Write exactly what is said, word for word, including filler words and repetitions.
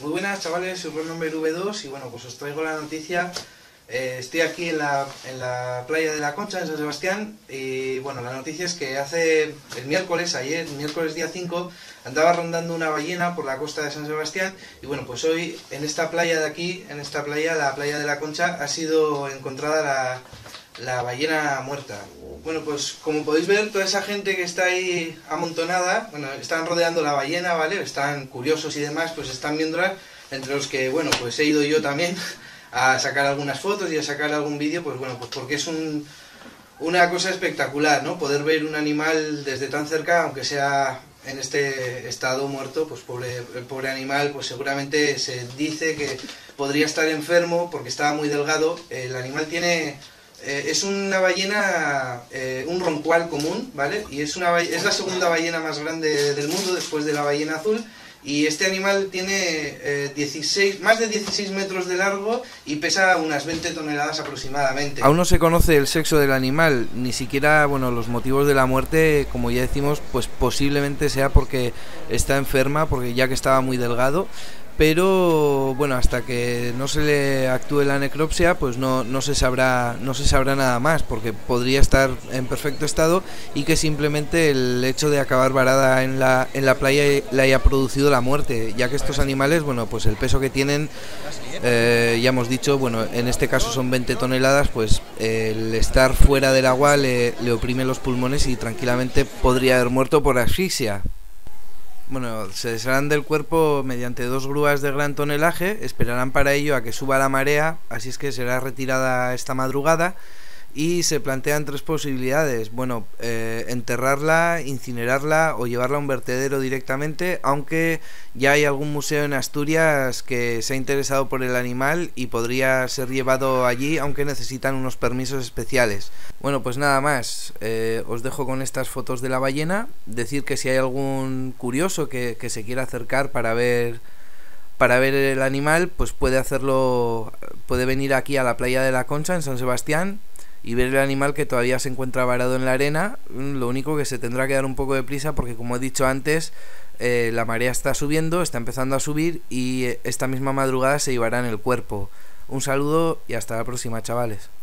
Muy buenas, chavales, soy Number V dos y bueno, pues os traigo la noticia. Eh, estoy aquí en la, en la playa de la Concha, en San Sebastián, y bueno, la noticia es que hace el miércoles, ayer, miércoles día cinco, andaba rondando una ballena por la costa de San Sebastián y bueno, pues hoy en esta playa de aquí, en esta playa, la playa de la Concha, ha sido encontrada la, la ballena muerta. Bueno, pues como podéis ver, toda esa gente que está ahí amontonada, bueno, están rodeando la ballena, ¿vale? Están curiosos y demás, pues están viéndola, entre los que, bueno, pues he ido yo también a sacar algunas fotos y a sacar algún vídeo, pues bueno, pues porque es un, una cosa espectacular, ¿no? Poder ver un animal desde tan cerca, aunque sea en este estado muerto, pues pobre, el pobre animal, pues seguramente se dice que podría estar enfermo porque estaba muy delgado. El animal tiene... Eh, es una ballena, eh, un roncual común, ¿vale? Y es, una, es la segunda ballena más grande del mundo después de la ballena azul. Y este animal tiene eh, dieciséis, más de dieciséis metros de largo y pesa unas veinte toneladas aproximadamente. Aún no se conoce el sexo del animal, ni siquiera, bueno, los motivos de la muerte, como ya decimos, pues posiblemente sea porque está enferma, porque ya que estaba muy delgado. Pero bueno, hasta que no se le actúe la necropsia, pues no, no se sabrá no se sabrá nada más, porque podría estar en perfecto estado y que simplemente el hecho de acabar varada en la en la playa le haya producido la muerte, ya que estos animales, bueno, pues el peso que tienen, eh, ya hemos dicho, bueno, en este caso son veinte toneladas, pues eh, el estar fuera del agua le, le oprime los pulmones y tranquilamente podría haber muerto por asfixia. Bueno, se desharán del cuerpo mediante dos grúas de gran tonelaje, esperarán para ello a que suba la marea, así es que será retirada esta madrugada y se plantean tres posibilidades. Bueno, eh, enterrarla, incinerarla o llevarla a un vertedero directamente, aunque ya hay algún museo en Asturias que se ha interesado por el animal y podría ser llevado allí, aunque necesitan unos permisos especiales. Bueno, pues nada más, eh, os dejo con estas fotos de la ballena. Decir que si hay algún curioso que, que se quiera acercar para ver para ver el animal, pues puede hacerlo, puede venir aquí a la playa de la Concha en San Sebastián y ver el animal, que todavía se encuentra varado en la arena. Lo único que se tendrá que dar un poco de prisa porque, como he dicho antes, eh, la marea está subiendo, está empezando a subir y esta misma madrugada se llevará en el cuerpo. Un saludo y hasta la próxima, chavales.